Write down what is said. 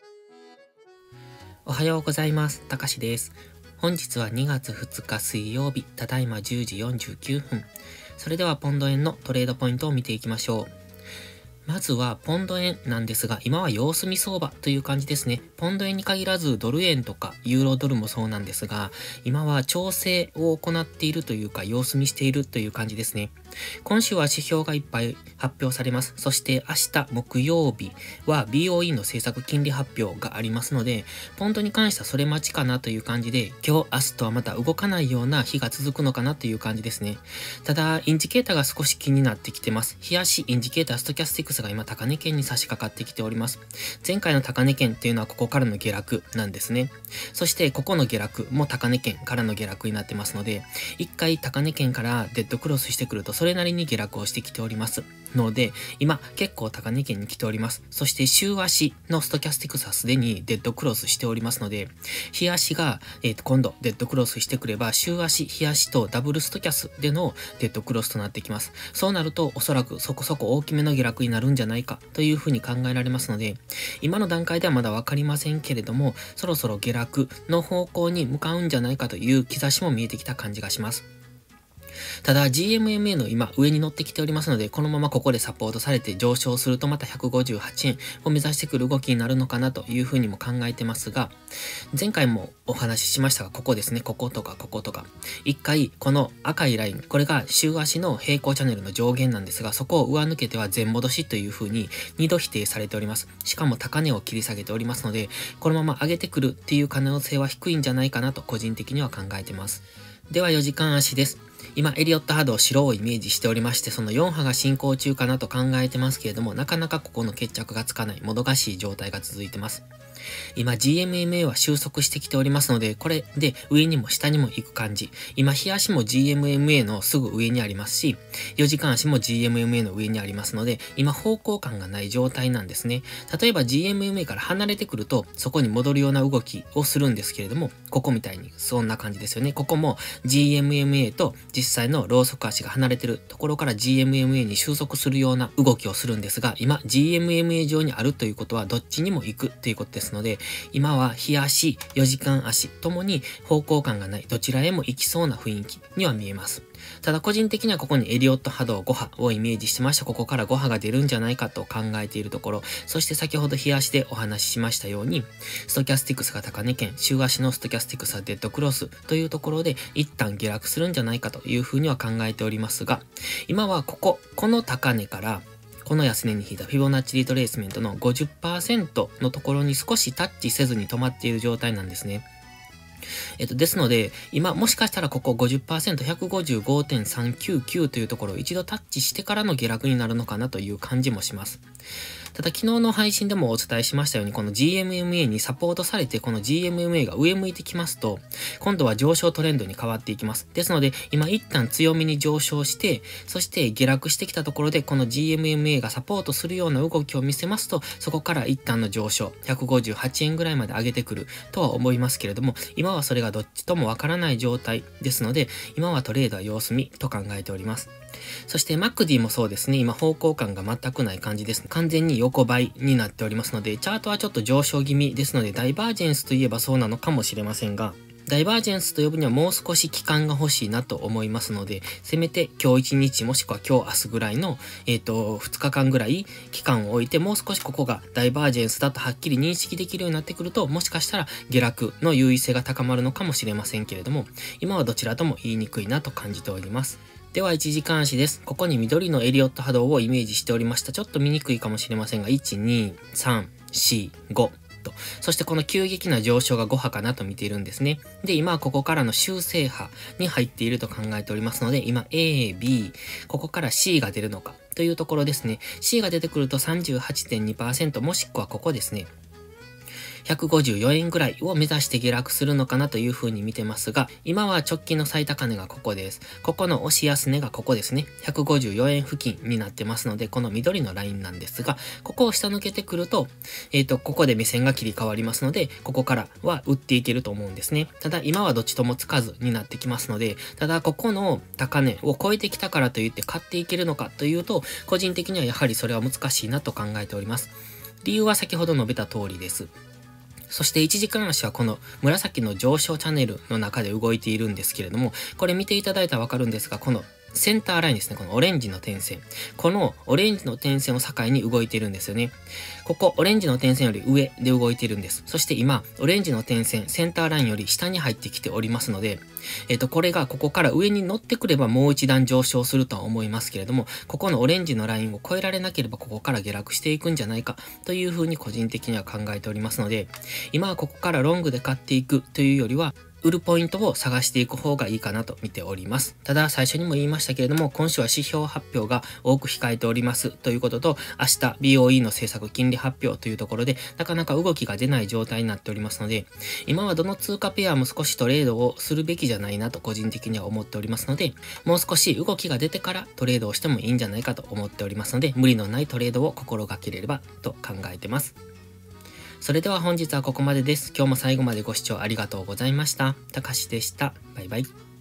おはようございます。たかしです。本日は2月2日水曜日、ただいま10時49分。それではポンド円のトレードポイントを見ていきましょう。まずはポンド円なんですが、今は様子見相場という感じですね。ポンド円に限らずドル円とかユーロドルもそうなんですが、今は調整を行っているというか様子見しているという感じですね。今週は指標がいっぱい発表されます。そして明日木曜日は BOE の政策金利発表がありますので、ポンドに関してはそれ待ちかなという感じで、今日明日とはまた動かないような日が続くのかなという感じですね。ただ、インジケーターが少し気になってきてます。日足インジケーターストキャスティクスが今高値圏に差し掛かってきております。前回の高値圏っていうのはここからの下落なんですね。そしてここの下落も高値圏からの下落になってますので、一回高値圏からデッドクロスしてくるとそれなりに下落をしてきておりますので、今結構高値圏に来ております。そして週足のストキャスティクスはすでにデッドクロスしておりますので、日足が、今度デッドクロスしてくれば週足、日足とダブルストキャスでのデッドクロスとなってきます。そうなるとおそらくそこそこ大きめの下落になるんじゃないかというふうに考えられますので、今の段階ではまだわかりませんけれども、そろそろ下落の方向に向かうんじゃないかという兆しも見えてきた感じがします。ただ GMMA の今上に乗ってきておりますので、このままここでサポートされて上昇するとまた158円を目指してくる動きになるのかなというふうにも考えてますが、前回もお話ししましたが、ここですね、こことかこことか。一回この赤いライン、これが週足の平行チャンネルの上限なんですが、そこを上抜けては全戻しというふうに2度否定されております。しかも高値を切り下げておりますので、このまま上げてくるっていう可能性は低いんじゃないかなと個人的には考えてます。では4時間足です。今、エリオット波動白をイメージしておりまして、その4波が進行中かなと考えてますけれども、なかなかここの決着がつかない、もどかしい状態が続いてます。今 GMMA は収束してきておりますので、これで上にも下にも行く感じ。今、日足も GMMA のすぐ上にありますし、4時間足も GMMA の上にありますので、今方向感がない状態なんですね。例えば GMMA から離れてくると、そこに戻るような動きをするんですけれども、ここみたいにそんな感じですよね。ここも GMMA と実際のローソク足が離れてるところから GMMA に収束するような動きをするんですが、今 GMMA 上にあるということはどっちにも行くということですので、今は日足、4時間足ともに方向感がない、どちらへも行きそうな雰囲気には見えます。ただ個人的にはここにエリオット波動5波をイメージしてました。ここから5波が出るんじゃないかと考えているところ、そして先ほど日足でお話ししましたように、ストキャスティクスが高値圏、週足のストキャスティクスはデッドクロスというところで一旦下落するんじゃないかというふうには考えておりますが、今はこの高値からこの安値に引いたフィボナッチリトレースメントの 50% のところに少しタッチせずに止まっている状態なんですね。ですので、今もしかしたらここ 50%、155.399 というところを一度タッチしてからの下落になるのかなという感じもします。ただ昨日の配信でもお伝えしましたように、この GMMA にサポートされて、この GMMA が上向いてきますと、今度は上昇トレンドに変わっていきます。ですので、今一旦強めに上昇して、そして下落してきたところで、この GMMA がサポートするような動きを見せますと、そこから一旦の上昇、158円ぐらいまで上げてくるとは思いますけれども、今はそれがどっちともわからない状態ですので、今はトレードは様子見と考えております。そして MACD もそうですね、今方向感が全くない感じです。完全に横ばいになっておりますので、チャートはちょっと上昇気味ですので、ダイバージェンスといえばそうなのかもしれませんが、ダイバージェンスと呼ぶにはもう少し期間が欲しいなと思いますので、せめて今日1日もしくは今日明日ぐらいの、2日間ぐらい期間を置いて、もう少しここがダイバージェンスだとはっきり認識できるようになってくると、もしかしたら下落の優位性が高まるのかもしれませんけれども、今はどちらとも言いにくいなと感じております。では1時間足です。ここに緑のエリオット波動をイメージしておりました。ちょっと見にくいかもしれませんが、1、2、3、4、5。そしてこの急激な上昇が5波かなと見ているんですね。で、今はここからの修正波に入っていると考えておりますので、今 A、B、ここから C が出るのかというところですね。C が出てくると 38.2%、もしくはここですね。154円ぐらいを目指して下落するのかなという風に見てますが、今は直近の最高値がここです。ここの押し安値がここですね。154円付近になってますので、この緑のラインなんですが、ここを下抜けてくると、ここで目線が切り替わりますので、ここからは売っていけると思うんですね。ただ今はどっちともつかずになってきますので、ただここの高値を超えてきたからといって買っていけるのかというと、個人的にはやはりそれは難しいなと考えております。 理由は先ほど述べた通りです。そして1時間足はこの紫の上昇チャンネルの中で動いているんですけれども、これ見ていただいたらわかるんですが、このセンターラインですね。このオレンジの点線。このオレンジの点線を境に動いているんですよね。ここ、オレンジの点線より上で動いているんです。そして今、オレンジの点線、センターラインより下に入ってきておりますので、これがここから上に乗ってくればもう一段上昇するとは思いますけれども、ここのオレンジのラインを越えられなければここから下落していくんじゃないかというふうに個人的には考えておりますので、今はここからロングで買っていくというよりは、売るポイントを探していく方がいいかなと見ております。ただ、最初にも言いましたけれども、今週は指標発表が多く控えておりますということと、明日 BOE の政策金利発表というところで、なかなか動きが出ない状態になっておりますので、今はどの通貨ペアも少しトレードをするべきじゃないなと個人的には思っておりますので、もう少し動きが出てからトレードをしてもいいんじゃないかと思っておりますので、無理のないトレードを心がければと考えてます。それでは本日はここまでです。今日も最後までご視聴ありがとうございました。たかしでした。バイバイ。